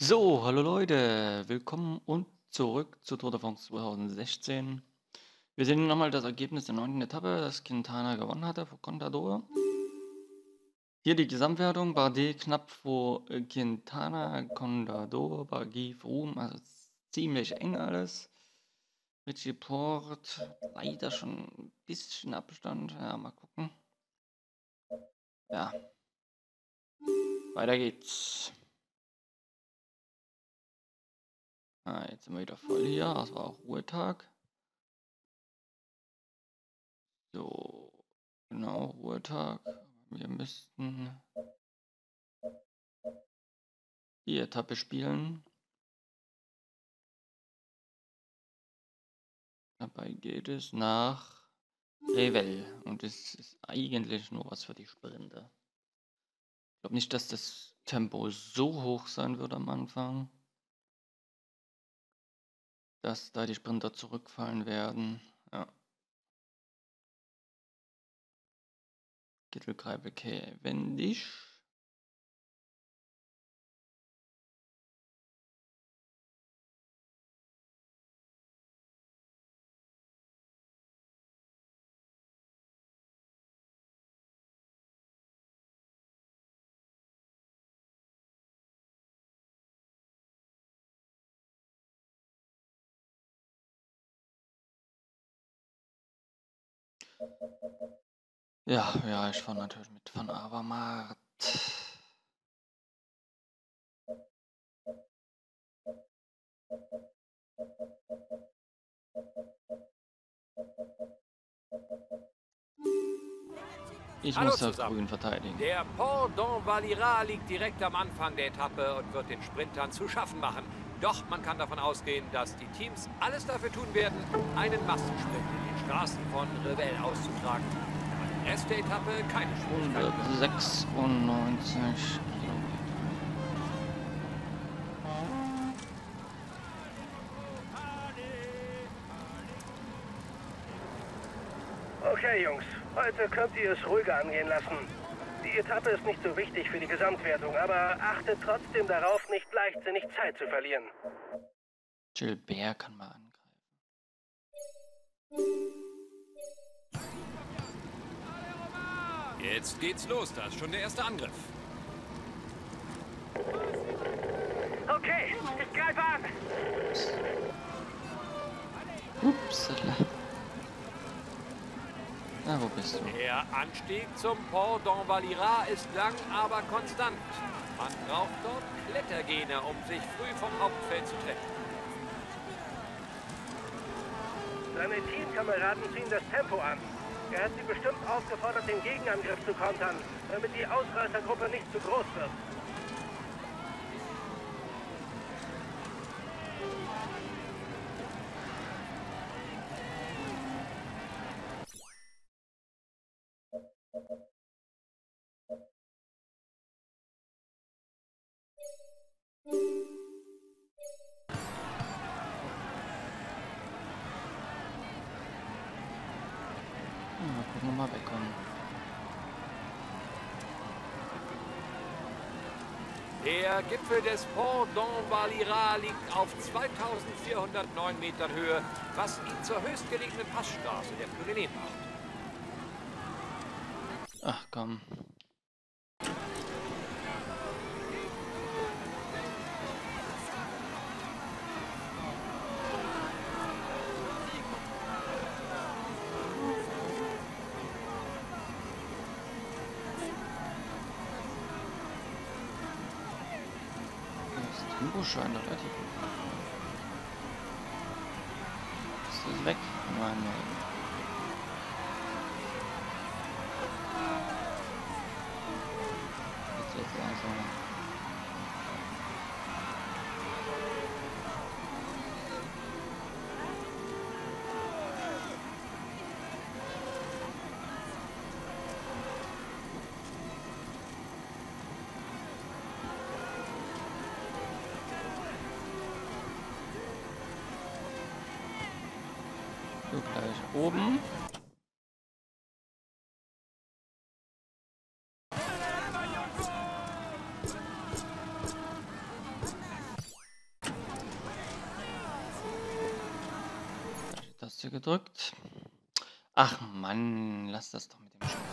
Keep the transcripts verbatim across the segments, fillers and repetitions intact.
So, hallo Leute, willkommen und zurück zu Tour de France zwanzig sechzehn. Wir sehen nochmal das Ergebnis der neunten Etappe, das Quintana gewonnen hatte vor Contador. Hier die Gesamtwertung, Bardet knapp vor äh, Quintana, Contador, Barguil, Froome, also ziemlich eng alles. Richie Port, leider schon ein bisschen Abstand, ja, mal gucken. Ja, weiter geht's. Ah, jetzt sind wir wieder voll hier, das war auch Ruhetag. So, genau, Ruhetag. Wir müssten die Etappe spielen. Dabei geht es nach Revel und es ist eigentlich nur was für die Sprinter. Ich glaube nicht, dass das Tempo so hoch sein wird am Anfang, dass da die Sprinter zurückfallen werden. Ja. Kittelgreife Cavendish. Ja, ja, ich fahre natürlich mit Van Avermaet. Ich Hallo muss das zusammen. Grün verteidigen. Der Port d'Envalira liegt direkt am Anfang der Etappe und wird den Sprintern zu schaffen machen. Doch man kann davon ausgehen, dass die Teams alles dafür tun werden, einen Massensprint in den Straßen von Revel auszutragen. Aber der Rest der Etappe keine Schwierigkeiten. hundertsechsundneunzig Kilometer. Okay, Jungs. Heute könnt ihr es ruhiger angehen lassen. Die Etappe ist nicht so wichtig für die Gesamtwertung, aber achtet trotzdem darauf, nicht leichtsinnig Zeit zu verlieren. Gilbert kann mal angreifen. Jetzt geht's los, da ist schon der erste Angriff. Okay, ich greife an. Upsala. Na, wo bist du? Der Anstieg zum Port d'Envalira ist lang, aber konstant. Man braucht dort Klettergene, um sich früh vom Hauptfeld zu trennen. Seine Teamkameraden ziehen das Tempo an. Er hat sie bestimmt aufgefordert, den Gegenangriff zu kontern, damit die Ausreißergruppe nicht zu groß wird. Mal gucken, ob wir mal wegkommen. Der Gipfel des Port d'Envalira liegt auf zweitausendvierhundertneun Metern Höhe, was ihn zur höchstgelegenen Passstraße der Pyrenäen macht. Ach komm. Das Tempo scheint relativ gut. Ist das weg? Nein, nein. Jetzt wird's langsam. So, gleich oben. Pause gedrückt. Ach Mann, lass das doch mit dem Spiel.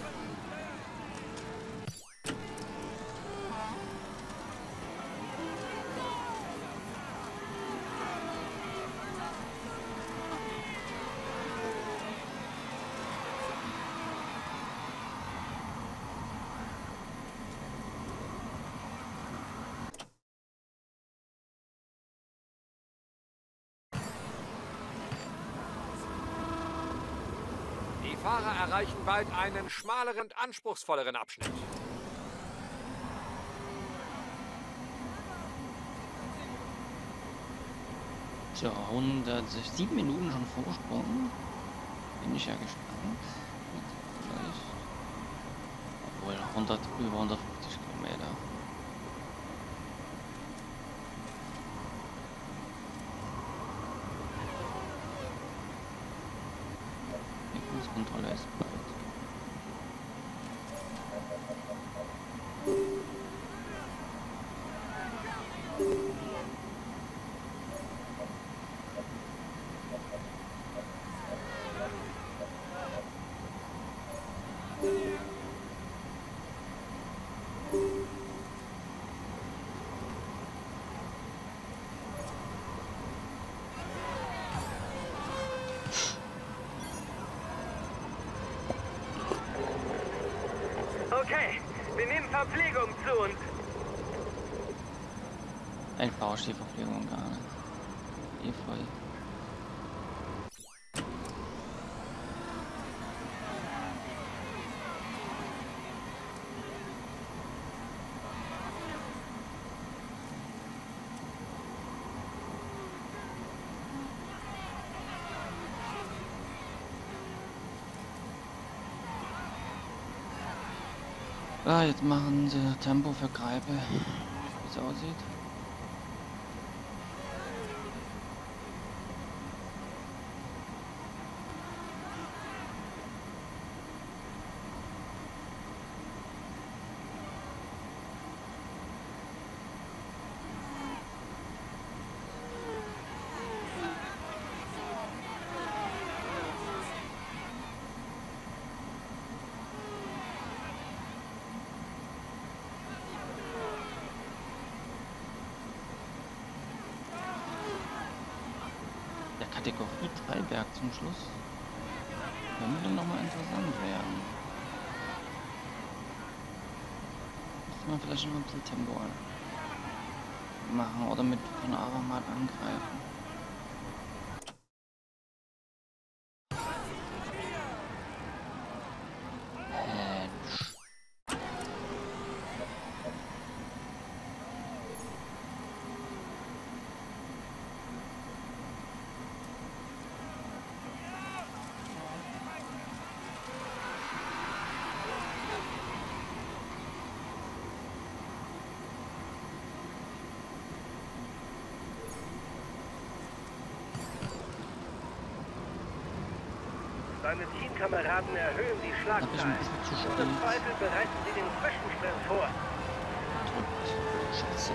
Die Fahrer erreichen bald einen schmaleren, anspruchsvolleren Abschnitt. So, hundertsieben Minuten schon Vorsprung. Bin ich ja gespannt. Vielleicht. Obwohl, hundert, über hundertfünfzig Kilometer. Kontrolle ist bald. Okay, wir nehmen Verpflegung zu uns. Einfach die Verpflegung gar nicht. Eh voll. Ah, jetzt machen sie Tempo für Greipe, wie es aussieht. Kategorie drei Berg zum Schluss. Könnte nochmal interessant werden. Müsste man vielleicht noch ein bisschen Tempo machen oder mit von Aramat angreifen. Seine Teamkameraden erhöhen die Da bin ich ein Schlagzahl. bisschen zu Ohne spät. Zweifel bereiten sie den Zwischensprint vor. Drückt. Scheiße.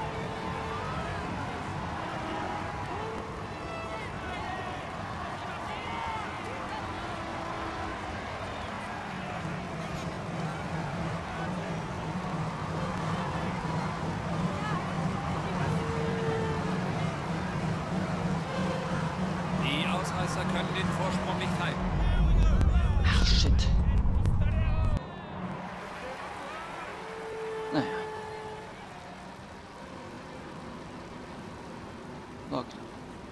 Die Ausreißer können den Vorsprung nicht halten. Ach, shit. Naja. War klar.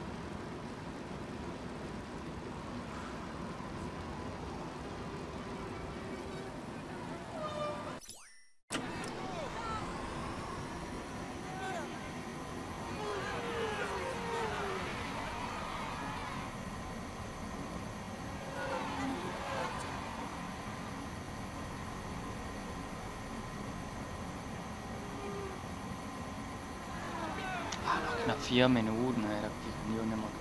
Ah, noch knapp vier Minuten, ey, da kriegen wir nicht mehr.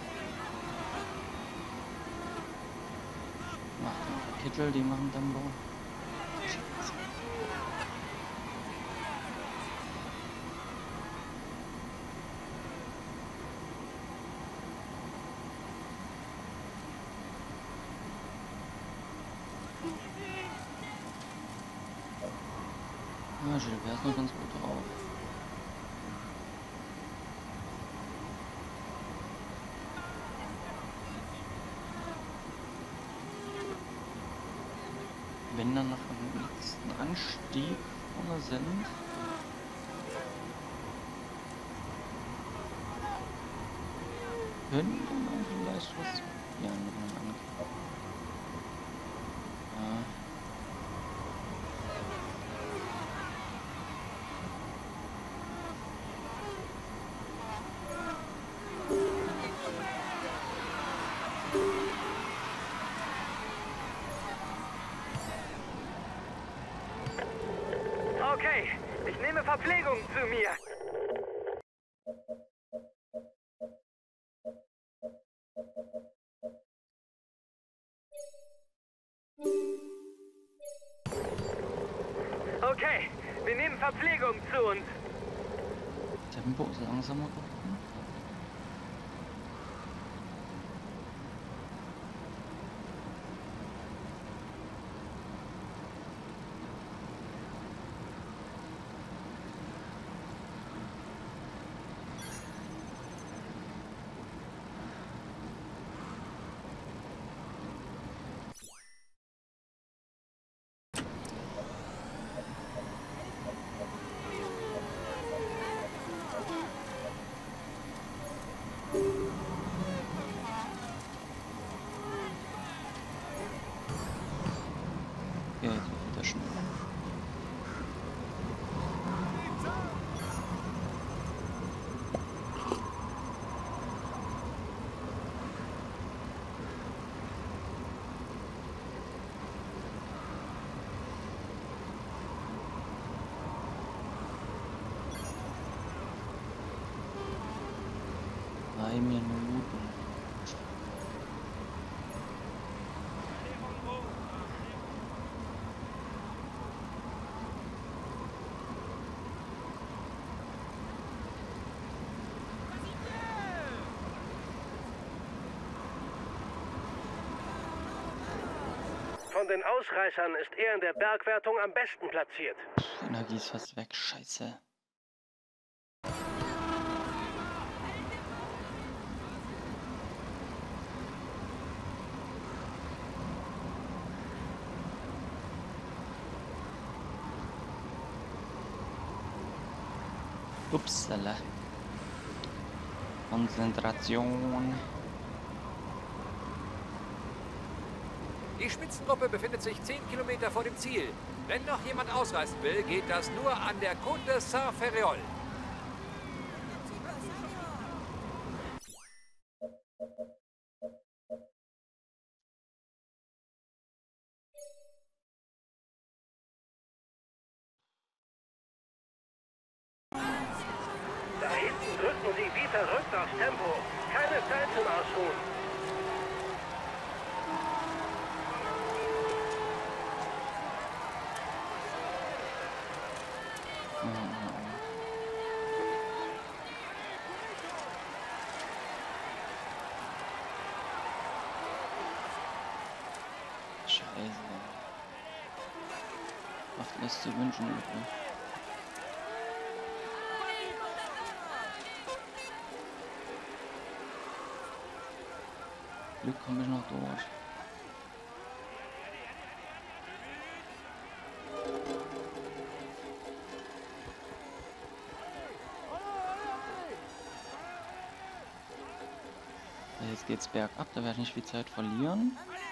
Macht den Kittel, die machen Tempo. Ja, Gilbert ist noch ganz gut drauf. Wenn dann nach dem letzten Anstieg vorne sind, könnte man vielleicht was ja, mit einem Angriff. Ja. Okay, ich nehme Verpflegung zu mir. Okay, wir nehmen Verpflegung zu uns. Tempo ist langsamer geworden. Ja, jetzt wird wieder schneller. Drei Minuten. Von den Ausreißern ist er in der Bergwertung am besten platziert. Energie ist fast weg, scheiße. Upsala. Konzentration. Die Spitzengruppe befindet sich zehn Kilometer vor dem Ziel. Wenn noch jemand ausreißen will, geht das nur an der Côte de Saint-Ferréol. Da hinten drücken sie wie verrückt aufs Tempo. Keine Zeit zum Ausruhen. Scheiße. Macht lässt zu wünschen übrig. Glück komme ich noch durch. Jetzt geht's bergab, da werde ich nicht viel Zeit verlieren.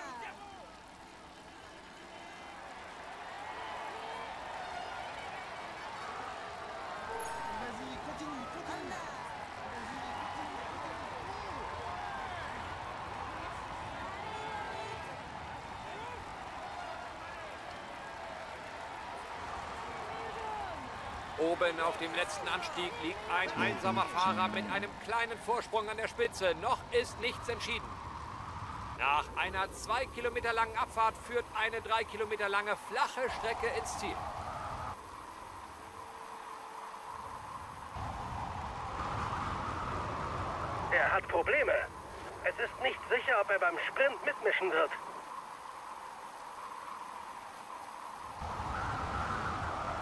Oben auf dem letzten Anstieg liegt ein einsamer Fahrer mit einem kleinen Vorsprung an der Spitze. Noch ist nichts entschieden. Nach einer zwei Kilometer langen Abfahrt führt eine drei Kilometer lange flache Strecke ins Ziel. Er hat Probleme. Es ist nicht sicher, ob er beim Sprint mitmischen wird.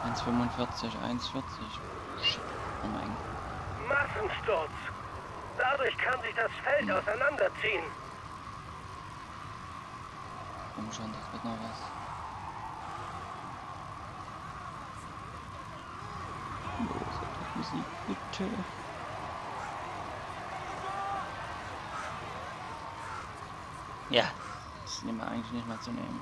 eins fünfundvierzig, eins vierzig. Shit, oh mein Gott. Massensturz. Dadurch kann sich das Feld auseinanderziehen. Komm schon, das wird noch was. Los, etwas Musik, bitte. Ja, das ist nicht mehr, eigentlich nicht mehr zu nehmen.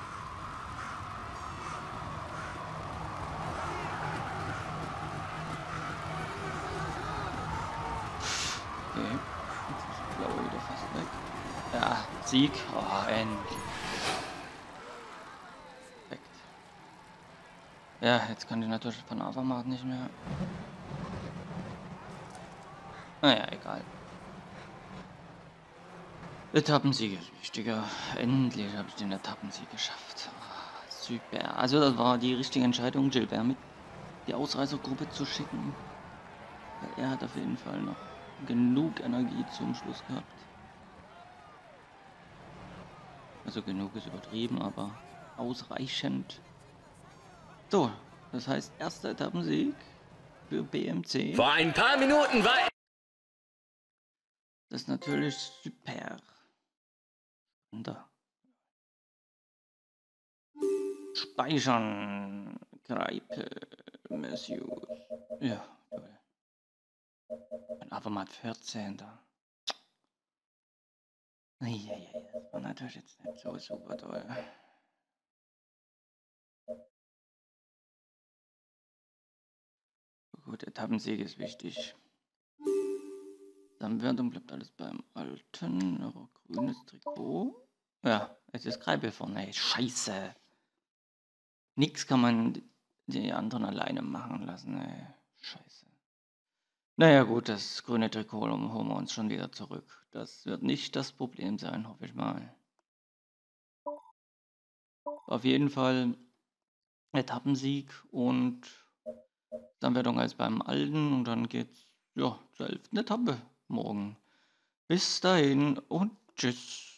Okay, jetzt ist das Blaue wieder fast weg. Ja, Sieg. Oh, endlich. Perfekt. Ja, jetzt kann die natürlich von Avamat nicht mehr. Naja, egal. Etappensieg ist wichtiger. Endlich habe ich den Etappensieg geschafft. Ah, super. Also das war die richtige Entscheidung, Gilbert mit die Ausreißergruppe zu schicken. Weil er hat auf jeden Fall noch genug Energie zum Schluss gehabt. Also genug ist übertrieben, aber ausreichend. So, das heißt erster Etappensieg für B M C. Vor ein paar Minuten war... Das ist natürlich super. Und da. Speichern. Greipe. Messius. Ja, toll. Ein Avamat vierzehn da. Eieiei, das war natürlich jetzt nicht so super toll. Gut, Etappensieg ist wichtig. Zusammenwertung bleibt alles beim Alten, aber grünes Trikot. Ja, es ist Greipe vorne. Ey, scheiße. Nix kann man die anderen alleine machen lassen. Ey. Scheiße. Naja gut, das grüne Trikot holen wir uns schon wieder zurück. Das wird nicht das Problem sein, hoffe ich mal. Auf jeden Fall Etappensieg und Zusammenwertung als beim Alten und dann geht's ja zur elften Etappe morgen. Bis dahin und tschüss.